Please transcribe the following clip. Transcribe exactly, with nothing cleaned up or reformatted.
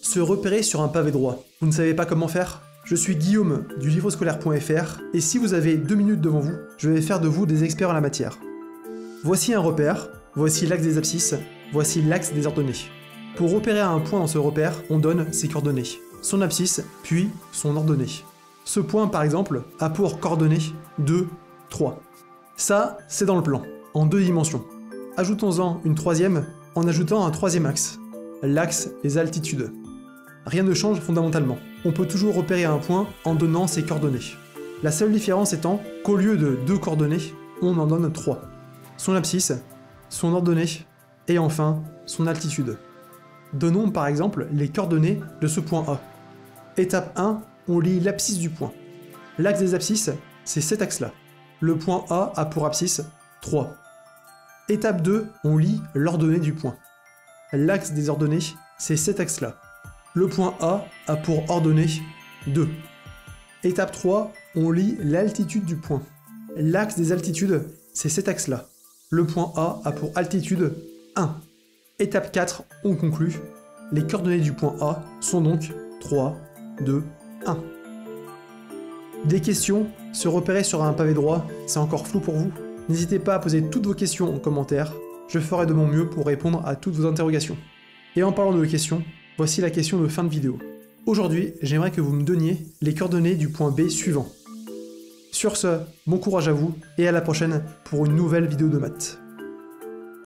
Se repérer sur un pavé droit. Vous ne savez pas comment faire? Je suis Guillaume du livre scolaire point F R et si vous avez deux minutes devant vous, je vais faire de vous des experts en la matière. Voici un repère, voici l'axe des abscisses, voici l'axe des ordonnées. Pour repérer un point dans ce repère, on donne ses coordonnées, son abscisse, puis son ordonnée. Ce point par exemple a pour coordonnées deux, trois. Ça, c'est dans le plan, en deux dimensions. Ajoutons-en une troisième en ajoutant un troisième axe, l'axe des altitudes. Rien ne change fondamentalement. On peut toujours repérer un point en donnant ses coordonnées. La seule différence étant qu'au lieu de deux coordonnées, on en donne trois. Son abscisse, son ordonnée, et enfin, son altitude. Donnons par exemple les coordonnées de ce point A. Étape un, on lit l'abscisse du point. L'axe des abscisses, c'est cet axe-là. Le point A a pour abscisse trois. Étape deux, on lit l'ordonnée du point. L'axe des ordonnées, c'est cet axe-là. Le point A a pour ordonnée deux. Étape trois, on lit l'altitude du point. L'axe des altitudes, c'est cet axe-là. Le point A a pour altitude un. Étape quatre, on conclut. Les coordonnées du point A sont donc trois, deux, un. Des questions? Se repérer sur un pavé droit, c'est encore flou pour vous? N'hésitez pas à poser toutes vos questions en commentaire. Je ferai de mon mieux pour répondre à toutes vos interrogations. Et en parlant de questions, voici la question de fin de vidéo. Aujourd'hui, j'aimerais que vous me donniez les coordonnées du point B suivant. Sur ce, bon courage à vous et à la prochaine pour une nouvelle vidéo de maths.